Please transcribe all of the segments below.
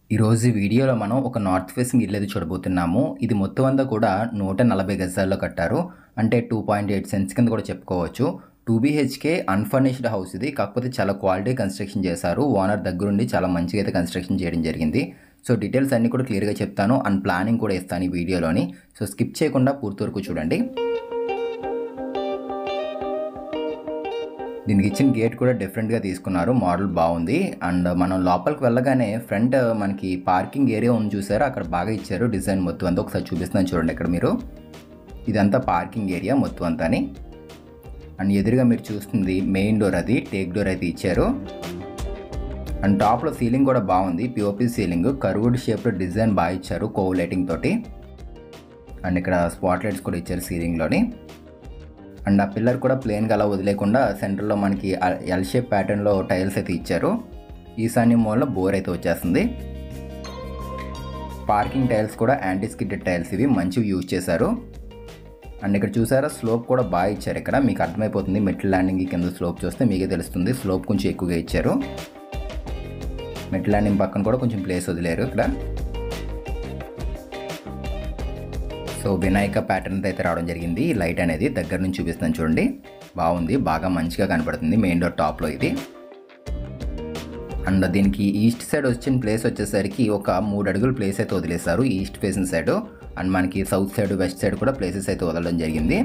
ఈరోజు వీడియోలో మనం ఒక నార్త్ ఫేసింగ్ ఇల్లు అయితే చూడబోతున్నాము. ఇది మొత్తం అంతా కూడా 140 గజాల్లో కట్టారు. అంటే 2.8 సెంట్స్ కింద కూడా చెప్పుకోవచ్చు. 2 BHK అన్‌ఫర్నిష్డ్ హౌస్ ఇది. కాకపోతే చాలా క్వాలిటీ కన్‌స్ట్రక్షన్ చేశారు. ఓనర్ దగ్గరుండి చాలా మంచిగా అయితే కన్‌స్ట్రక్షన్ చేయడం జరిగింది. సో డీటెయిల్స్ అన్నీ కూడా క్లియర్‌గా చెప్తాను. అండ్ ప్లానింగ్ కూడా ఇస్తాను ఈ వీడియోలోని. సో స్కిప్ చేయకుండా పూర్తి వరకు చూడండి. దీనికి ఇచ్చిన గేట్ కూడా డిఫరెంట్‌గా తీసుకున్నారు. మోడల్ బాగుంది. అండ్ మనం లోపలికి వెళ్ళగానే ఫ్రంట్ మనకి పార్కింగ్ ఏరియా ఉంది చూసారా, అక్కడ బాగా ఇచ్చారు డిజైన్ మొత్తం అంతా. ఒకసారి చూపిస్తున్నాను చూడండి ఇక్కడ మీరు. ఇదంతా పార్కింగ్ ఏరియా మొత్తం అంతాని. అండ్ ఎదురుగా మీరు చూస్తుంది మెయిన్ డోర్, అది టేక్ డోర్ అయితే ఇచ్చారు. అండ్ టాప్లో సీలింగ్ కూడా బాగుంది. పిఓపి సీలింగ్, కర్వ్డ్ షేప్లో డిజైన్ బాగా ఇచ్చారు కోవ్ లైటింగ్ తోటి. అండ్ ఇక్కడ స్పాట్ లైట్స్ కూడా ఇచ్చారు సీలింగ్లోని. అండ్ ఆ పిల్లర్ కూడా ప్లెయిన్గా అలా వదిలేకుండా సెంటర్లో మనకి ఎల్ షేప్ ప్యాటర్న్లో టైల్స్ అయితే ఇచ్చారు. ఈశాన్య మూలలో బోర్ అయితే వచ్చేస్తుంది. పార్కింగ్ టైల్స్ కూడా యాంటీ స్కిడ్డెడ్ టైల్స్, ఇవి మంచివి యూజ్ చేశారు. అండ్ ఇక్కడ చూసారా స్లోప్ కూడా బాగా ఇచ్చారు. ఇక్కడ మీకు అర్థమైపోతుంది, మెట్ల ల్యాండింగ్ కింద స్లోప్ చూస్తే మీకే తెలుస్తుంది. స్లోప్ కొంచెం ఎక్కువగా ఇచ్చారు. మెట్ల ల్యాండింగ్ పక్కన కూడా కొంచెం ప్లేస్ వదిలేరు ఇక్కడ. సో వినాయక ప్యాటర్న్ అయితే రావడం జరిగింది. లైట్ అనేది దగ్గర నుంచి చూపిస్తాను చూడండి. బాగుంది, బాగా మంచిగా కనపడుతుంది మెయిన్ డోర్ టాప్లో ఇది. అండ్ దీనికి ఈస్ట్ సైడ్ వచ్చిన ప్లేస్ వచ్చేసరికి ఒక 3 అడుగుల ప్లేస్ అయితే వదిలేశారు ఈస్ట్ ఫేసింగ్ సైడ్. అండ్ మనకి సౌత్ సైడ్, వెస్ట్ సైడ్ కూడా ప్లేసెస్ అయితే వదలడం జరిగింది.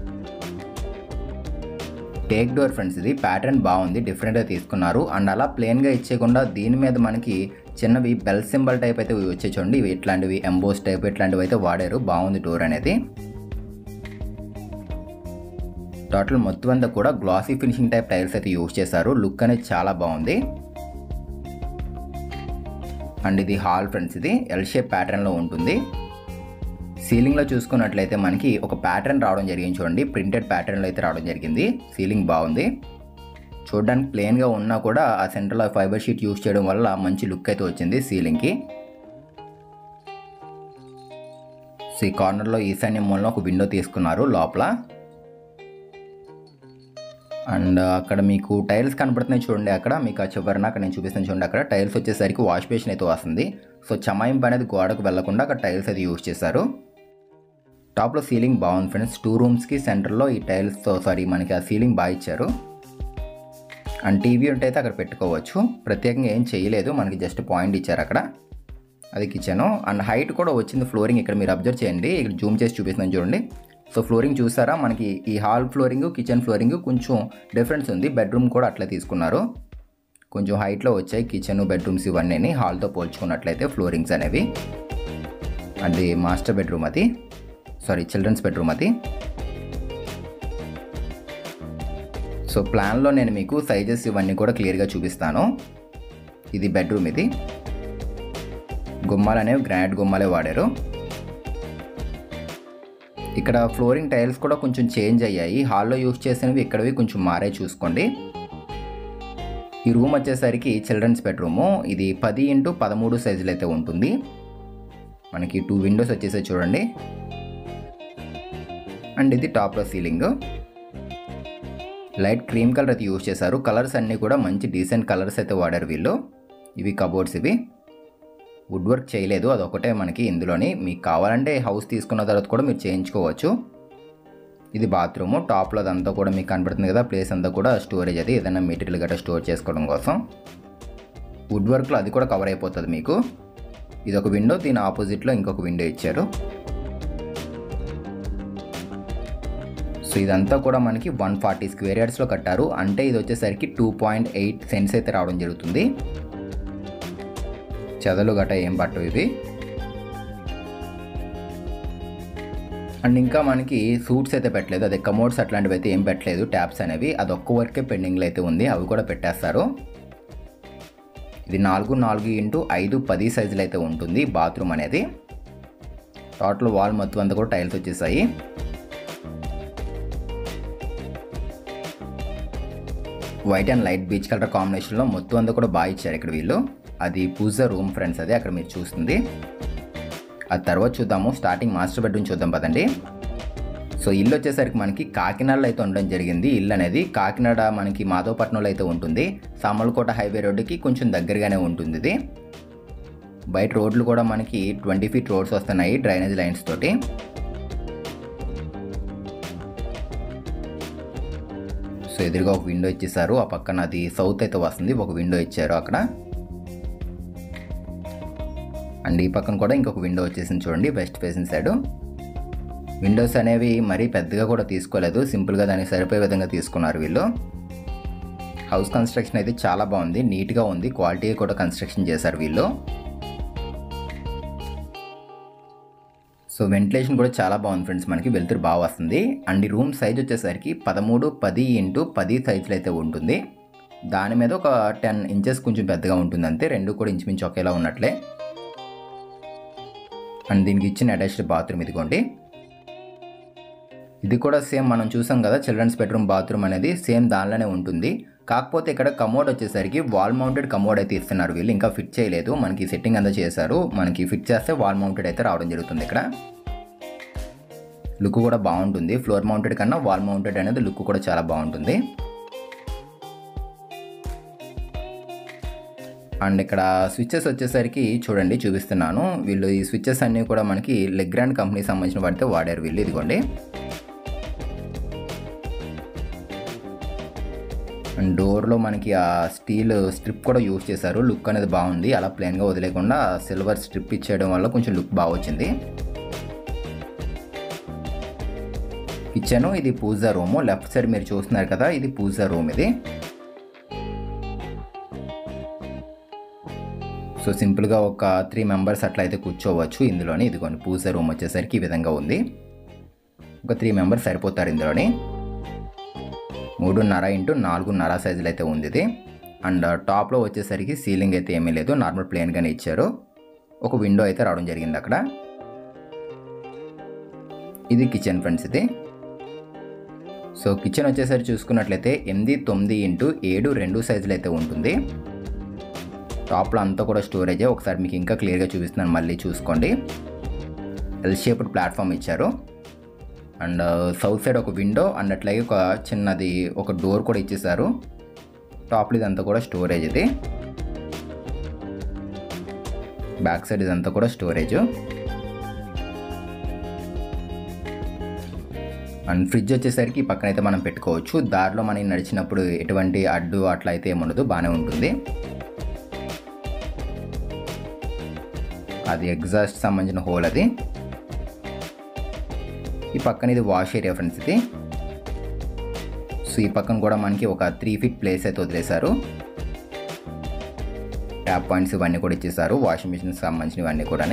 టేక్ డోర్ ఫ్రెండ్స్, ఇది ప్యాటర్న్ బాగుంది, డిఫరెంట్గా తీసుకున్నారు. అండ్ అలా ప్లెయిన్గా ఇచ్చేయకుండా దీని మీద మనకి చిన్నవి బెల్ సింబల్ టైప్ అయితే వచ్చే చూడండి. ఇవి ఇట్లాంటివి ఎంబోస్ టైప్ ఇట్లాంటివి అయితే వాడారు. బాగుంది డోర్ అనేది. టోటల్ మొత్తం అంతా కూడా గ్లాసీ ఫినిషింగ్ టైప్ టైల్స్ అయితే యూజ్ చేశారు. లుక్ అనేది చాలా బాగుంది. అండ్ ఇది హాల్ ఫ్రెండ్స్, ఇది ఎల్ షేప్ ప్యాటర్న్లో ఉంటుంది. సీలింగ్లో చూసుకున్నట్లయితే మనకి ఒక ప్యాటర్న్ రావడం జరిగింది చూడండి. ప్రింటెడ్ ప్యాటర్న్లో అయితే రావడం జరిగింది. సీలింగ్ బాగుంది. చూడడానికి ప్లెయిన్గా ఉన్నా కూడా ఆ సెంటర్లో ఫైబర్ షీట్ యూజ్ చేయడం వల్ల మంచి లుక్ అయితే వచ్చింది సీలింగ్కి. సో ఈ కార్నర్లో ఈశాన్య మూలలో ఒక విండో తీసుకున్నారు లోపల. అండ్ అక్కడ మీకు టైల్స్ కనపడుతున్నాయి చూడండి. అక్కడ మీకు ఆ చివరిన అక్కడ నేను చూపిస్తాను చూడండి. అక్కడ టైల్స్ వచ్చేసరికి వాష్ బేసిన్ అయితే వస్తుంది. సో చమాయింపు అనేది గోడకు వెళ్లకుండా అక్కడ టైల్స్ అయితే యూజ్ చేశారు. టాప్లో సీలింగ్ బాగుంది ఫ్రెండ్స్. 2 రూమ్స్కి సెంటర్లో ఈ టైల్స్తో మనకి ఆ సీలింగ్ బాగా ఇచ్చారు. అండ్ టీవీ ఉంటే అయితే అక్కడ పెట్టుకోవచ్చు. ప్రత్యేకంగా ఏం చేయలేదు, మనకి జస్ట్ పాయింట్ ఇచ్చారు అక్కడ, అది కిచెను. అండ్ హైట్ కూడా వచ్చింది ఫ్లోరింగ్. ఇక్కడ మీరు అబ్జర్వ్ చేయండి, ఇక్కడ జూమ్ చేసి చూపిస్తున్నాను చూడండి. సో ఫ్లోరింగ్ చూసారా, మనకి ఈ హాల్ ఫ్లోరింగ్, కిచెన్ ఫ్లోరింగ్ కొంచెం డిఫరెన్స్ ఉంది. బెడ్రూమ్ కూడా అట్లా తీసుకున్నారు, కొంచెం హైట్లో వచ్చాయి కిచెన్, బెడ్రూమ్స్ ఇవన్నీ హాల్తో పోల్చుకున్నట్లయితే ఫ్లోరింగ్స్ అనేవి. అది మాస్టర్ బెడ్రూమ్, అది చిల్డ్రన్స్ బెడ్రూమ్ అది. సో ప్లాన్లో నేను మీకు సైజెస్ ఇవన్నీ కూడా క్లియర్గా చూపిస్తాను. ఇది బెడ్రూమ్, ఇది గుమ్మాలు అనేవి గ్రానైట్ గుమ్మాలే వాడారు. ఇక్కడ ఫ్లోరింగ్ టైల్స్ కూడా కొంచెం చేంజ్ అయ్యాయి. హాల్లో యూజ్ చేసినవి ఇక్కడవి కొంచెం మారే చూసుకోండి. ఈ రూమ్ వచ్చేసరికి చిల్డ్రన్స్ బెడ్రూము. ఇది 10x13 సైజులు అయితే ఉంటుంది. మనకి 2 విండోస్ వచ్చేసాయి చూడండి. అండ్ ఇది టాప్లో సీలింగ్ లైట్ క్రీమ్ కలర్ అయితే యూజ్ చేశారు. కలర్స్ అన్నీ కూడా మంచి డీసెంట్ కలర్స్ అయితే వాడారు వీళ్ళు. ఇవి కబోర్డ్స్, ఇవి వుడ్ వర్క్ చేయలేదు, అదొకటే మనకి ఇందులోని. మీకు కావాలంటే హౌస్ తీసుకున్న తర్వాత కూడా మీరు చేయించుకోవచ్చు. ఇది బాత్రూము. టాప్లో అదంతా కూడా మీకు కనబడుతుంది కదా, ప్లేస్ అంతా కూడా స్టోరేజ్, అది ఏదైనా మెటీరియల్ గట్రా స్టోర్ చేసుకోవడం కోసం. వుడ్ వర్క్లో అది కూడా కవర్ అయిపోతుంది మీకు. ఇది ఒక విండో, దీని ఆపోజిట్లో ఇంకొక విండో ఇచ్చారు. సో ఇదంతా కూడా మనకి 140 స్క్వేర్ యార్డ్స్లో కట్టారు. అంటే ఇది వచ్చేసరికి 2.8 సెంట్స్ అయితే రావడం జరుగుతుంది. చెదలు గట్ట ఏం పట్టవు ఇవి. అండ్ ఇంకా మనకి సూట్స్ అయితే పెట్టలేదు, అదే కమోడ్స్ అట్లాంటివి అయితే ఏం పెట్టలేదు. ట్యాప్స్ అనేవి అదొక్క వర్కే పెండింగ్లో అయితే ఉంది, అవి కూడా పెట్టేస్తారు. ఇది 4x4 x 10 సైజులు అయితే ఉంటుంది బాత్రూమ్ అనేది. టోటల్ వాల్ మొత్తం అంతా కూడా టైల్స్ వచ్చేసాయి. White and light beige colour కాంబినేషన్లో మొత్తం అంతా కూడా బాగా ఇచ్చారు ఇక్కడ వీళ్ళు. అది పూజ రూమ్ ఫ్రెండ్స్, అది అక్కడ మీరు చూస్తుంది. ఆ తర్వాత చూద్దాము. స్టార్టింగ్ మాస్టర్ బెడ్రూమ్ చూద్దాం పదండి. సో ఇల్లు వచ్చేసరికి మనకి కాకినాడలో అయితే ఉండడం జరిగింది. ఇల్లు అనేది కాకినాడ మనకి మాధవపట్నంలో అయితే ఉంటుంది. సామర్లకోట హైవే రోడ్డుకి కొంచెం దగ్గరగానే ఉంటుంది ఇది. బయట రోడ్లు కూడా మనకి 20 ఫీట్ రోడ్స్ వస్తున్నాయి డ్రైనేజ్ లైన్స్ తోటి. సో ఎదురుగా ఒక విండో ఇచ్చేసారు, ఆ పక్కన అది సౌత్ అయితే వస్తుంది, ఒక విండో ఇచ్చారు అక్కడ. అండ్ ఈ పక్కన కూడా ఇంకొక విండో వచ్చేసింది చూడండి, వెస్ట్ ఫేసింగ్ సైడ్. విండోస్ అనేవి మరీ పెద్దగా కూడా తీసుకోలేదు, సింపుల్గా దానికి సరిపోయే విధంగా తీసుకున్నారు వీళ్ళు. హౌస్ కన్స్ట్రక్షన్ అయితే చాలా బాగుంది, నీట్గా ఉంది, క్వాలిటీ కూడా కన్స్ట్రక్షన్ చేశారు వీళ్ళు. సో వెంటిలేషన్ కూడా చాలా బాగుంది ఫ్రెండ్స్, మనకి వెలుతురు బాగా వస్తుంది. అండ్ ఈ రూమ్ సైజ్ వచ్చేసరికి 13x10 సైజులో అయితే ఉంటుంది. దాని మీద ఒక 10 ఇంచెస్ కొంచెం పెద్దగా ఉంటుంది అంతే, రెండు కూడా ఇంచుమించు ఒకేలా ఉన్నట్లే. అండ్ దీనికి ఇచ్చిన అటాచ్డ్ బాత్రూమ్ ఇదిగోండి. ఇది కూడా సేమ్ మనం చూసాం కదా చిల్డ్రన్స్ బెడ్రూమ్ బాత్రూమ్ అనేది సేమ్ దానిలోనే ఉంటుంది. కాకపోతే ఇక్కడ కమోడ్ వచ్చేసరికి వాల్ మౌంటెడ్ కమోడ్ అయితే ఇస్తున్నారు వీళ్ళు, ఇంకా ఫిట్ చేయలేదు. మనకి సెట్టింగ్ అంతా చేశారు, మనకి ఫిట్ చేస్తే వాల్ మౌంటెడ్ అయితే రావడం జరుగుతుంది. ఇక్కడ లుక్ కూడా బాగుంటుంది, ఫ్లోర్ మౌంటెడ్ కన్నా వాల్ మౌంటెడ్ అనేది లుక్ కూడా చాలా బాగుంటుంది. అండ్ ఇక్కడ స్విచ్చెస్ వచ్చేసరికి చూడండి చూపిస్తున్నాను, వీళ్ళు ఈ స్విచ్చెస్ అన్నీ కూడా మనకి లెగ్రాండ్ కంపెనీకి సంబంధించిన వాటితో వాడారు వీళ్ళు. ఇదిగోండి. అండ్ డోర్లో మనకి ఆ స్టీల్ స్ట్రిప్ కూడా యూజ్ చేశారు, లుక్ అనేది బాగుంది. అలా ప్లెయిన్గా వదిలేకుండా సిల్వర్ స్ట్రిప్ ఇచ్చేయడం వల్ల కొంచెం లుక్ బాగా వచ్చింది. కిచెన్ ఇది పూజా రూము, లెఫ్ట్ సైడ్ మీరు చూస్తున్నారు కదా ఇది పూజా రూమ్ ఇది. సో సింపుల్గా ఒక 3 మెంబర్స్ అట్లా అయితే కూర్చోవచ్చు ఇందులోని. ఇదిగోండి పూజా రూమ్ వచ్చేసరికి ఈ విధంగా ఉంది, ఒక 3 మెంబర్స్ సరిపోతారు ఇందులోని. 3.5x4.5 సైజులు అయితే ఉంది ఇది. అండ్ టాప్లో వచ్చేసరికి సీలింగ్ అయితే ఏమీ లేదు, నార్మల్ ప్లెయిన్గానే ఇచ్చారు. ఒక విండో అయితే రావడం జరిగింది అక్కడ. ఇది కిచెన్ ఫ్రెండ్స్ ఇది. సో కిచెన్ వచ్చేసరికి చూసుకున్నట్లయితే 8x9x7 సైజులు అయితే ఉంటుంది. టాప్లో అంతా కూడా స్టోరేజే, ఒకసారి మీకు ఇంకా క్లియర్గా చూపిస్తున్నాను, మళ్ళీ చూసుకోండి. ఎల్ షేప్డ్ ప్లాట్ఫామ్ ఇచ్చారు. అండ్ సౌత్ సైడ్ ఒక విండో అండ్ అట్లాగే ఒక చిన్నది ఒక డోర్ కూడా ఇచ్చేసారు. టాప్లో ఇదంతా కూడా స్టోరేజ్ ఇది, బ్యాక్ సైడ్ ఇదంతా కూడా స్టోరేజ్. అండ్ ఫ్రిడ్జ్ వచ్చేసరికి పక్కన అయితే మనం పెట్టుకోవచ్చు, దారిలో మనం నడిచినప్పుడు ఎటువంటి అడ్డు అట్లా అయితే ఏముండదు, బాగానే ఉంటుంది. అది ఎగ్జాస్ట్ సంబంధించిన హోల్ అది. ఈ పక్కన ఇది వాష్ ఏరియా ఫ్రెండ్స్ ఇది. సో ఈ పక్కన కూడా మనకి ఒక 3 ఫీట్ ప్లేస్ అయితే వదిలేశారు. ట్యాప్ పాయింట్స్ ఇవన్నీ కూడా ఇచ్చేసారు, వాషింగ్ మిషన్కి సంబంధించినవన్నీ కూడా.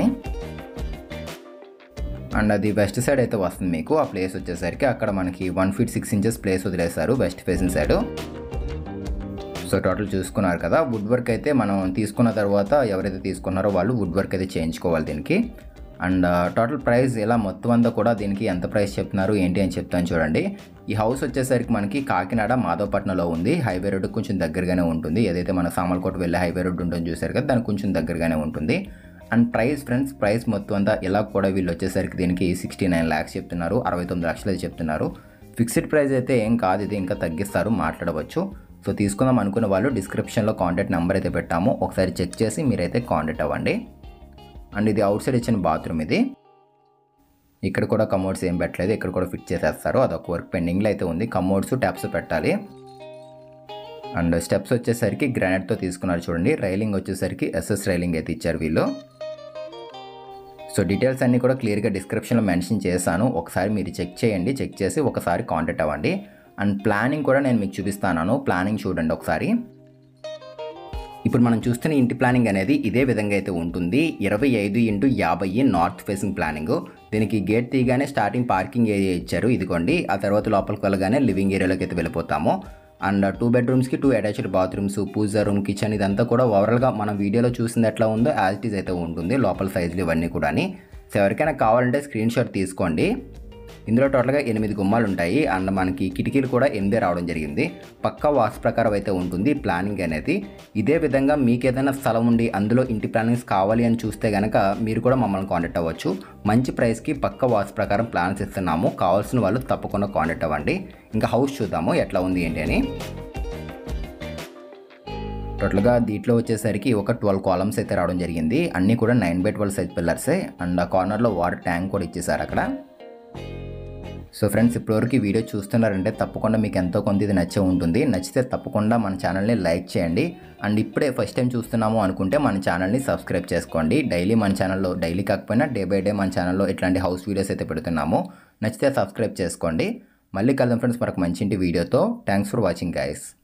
అండ్ అది వెస్ట్ సైడ్ అయితే వస్తుంది మీకు ఆ ప్లేస్ వచ్చేసరికి. అక్కడ మనకి 1 ఫీట్ 6 ఇంచెస్ ప్లేస్ వదిలేశారు west facing side. So total చూసుకున్నారు కదా, వుడ్ వర్క్ అయితే మనం తీసుకున్న తర్వాత ఎవరైతే తీసుకున్నారో వాళ్ళు వుడ్ వర్క్ అయితే చేయించుకోవాలి దీనికి. అండ్ టోటల్ ప్రైస్ ఇలా మొత్తం అంతా కూడా దీనికి ఎంత ప్రైస్ చెప్తున్నారు ఏంటి అని చెప్తాను చూడండి. ఈ హౌస్ వచ్చేసరికి మనకి కాకినాడ మాధవపట్నంలో ఉంది, హైవే రోడ్డుకి కొంచెం దగ్గరగానే ఉంటుంది. ఏదైతే మన సామర్లకోట వెళ్ళే హైవే రోడ్డు ఉంటుందో చూసారు కదా, దానికి కొంచెం దగ్గరగానే ఉంటుంది. అండ్ ప్రైస్ ఫ్రెండ్స్, ప్రైస్ మొత్తం అంతా ఇలా కూడా వీళ్ళు వచ్చేసరికి దీనికి 69 lakhs చెప్తున్నారు, 69 లక్షలు చెప్తున్నారు. ఫిక్స్డ్ ప్రైస్ అయితే ఏం కాదు, ఇది ఇంకా తగ్గిస్తారు, మాట్లాడవచ్చు. సో తీసుకుందాం అనుకున్న వాళ్ళు డిస్క్రిప్షన్లో కాంటాక్ట్ నెంబర్ అయితే పెట్టాము, ఒకసారి చెక్ చేసి మీరైతే కాంటాక్ట్ అవ్వండి. అండ్ ఇది అవుట్ సైడ్ ఇచ్చిన బాత్రూమ్ ఇది. ఇక్కడ కూడా కమోడ్స్ ఏం పెట్టలేదు, ఇక్కడ కూడా ఫిట్ చేసేస్తారు, అదొక వర్క్ పెండింగ్లో అయితే ఉంది. కమోడ్స్ ట్యాప్స్ పెట్టాలి. అండ్ స్టెప్స్ వచ్చేసరికి గ్రానైట్తో తీసుకున్నారు చూడండి. రైలింగ్ వచ్చేసరికి ఎస్ఎస్ రైలింగ్ అయితే ఇచ్చారు వీళ్ళు. సో డీటెయిల్స్ అన్నీ కూడా క్లియర్గా డిస్క్రిప్షన్లో మెన్షన్ చేశాను, ఒకసారి మీరు చెక్ చేయండి, చెక్ చేసి ఒకసారి కాంటాక్ట్ అవ్వండి. అండ్ ప్లానింగ్ కూడా నేను మీకు చూపిస్తాను, ప్లానింగ్ చూడండి ఒకసారి. ఇప్పుడు మనం చూస్తున్న ఇంటి ప్లానింగ్ అనేది ఇదే విధంగా అయితే ఉంటుంది. 25x50 north facing planning. దీనికి గేట్ తీయగానే స్టార్టింగ్ పార్కింగ్ ఏరియా ఇచ్చారు, ఇదిగోండి. ఆ తర్వాత లోపలికి వెళ్ళగానే లివింగ్ ఏరియాలోకి అయితే వెళ్ళిపోతాము. అండ్ 2 బెడ్రూమ్స్కి 2 attached bathrooms, puja room, kitchen, ఇదంతా కూడా ఓవరాల్గా మనం వీడియోలో చూసింది ఎట్లా ఉందో యాజ్ ఇట్ ఈజ్ అయితే ఉంటుంది. లోపల సైజులు ఇవన్నీ కూడా. సో ఎవరికైనా కావాలంటే స్క్రీన్ షాట్ తీసుకోండి. ఇందులో టోటల్గా 8 గుమ్మాలు ఉంటాయి. అండ్ మనకి కిటికీలు కూడా 8 రావడం జరిగింది. పక్కా వాస్తు ప్రకారం అయితే ఉంటుంది ప్లానింగ్ అనేది. ఇదే విధంగా మీకు ఏదైనా స్థలం ఉండి అందులో ఇంటి ప్లానింగ్స్ కావాలి అని చూస్తే కనుక మీరు కూడా మమ్మల్ని కాంటాక్ట్ అవ్వచ్చు. మంచి ప్రైస్కి పక్కా వాస్తు ప్రకారం ప్లాన్స్ ఇస్తున్నాము, కావాల్సిన వాళ్ళు తప్పకుండా కాంటాక్ట్ అవ్వండి. ఇంకా హౌస్ చూద్దాము ఎట్లా ఉంది ఏంటి అని. టోటల్గా దీంట్లో వచ్చేసరికి ఒక 12 కాలమ్స్ అయితే రావడం జరిగింది. అన్నీ కూడా 9/12 సైజ్ పిల్లర్సే. అండ్ ఆ కార్నర్లో వాటర్ ట్యాంక్ కూడా ఇచ్చేసారు అక్కడ. సో ఫ్రెండ్స్, ఇప్పటివరకు ఈ వీడియో చూస్తున్నారంటే తప్పకుండా మీకు ఎంతో కొంత ఇది నచ్చే ఉంటుంది. నచ్చితే తప్పకుండా మన ఛానల్ని లైక్ చేయండి. అండ్ ఇప్పుడే ఫస్ట్ టైం చూస్తున్నాము అనుకుంటే మన ఛానల్ని సబ్స్క్రైబ్ చేసుకోండి. డైలీ మన ఛానల్లో, డైలీ కాకపోయినా డే బై డే మన ఛానల్లో ఇట్లాంటి హౌస్ వీడియోస్ అయితే పెడుతున్నాము. నచ్చితే సబ్స్క్రైబ్ చేసుకోండి. మళ్ళీ కలుద్దాం ఫ్రెండ్స్ మరొక మంచి ఇంటి వీడియోతో. Thanks for watching guys.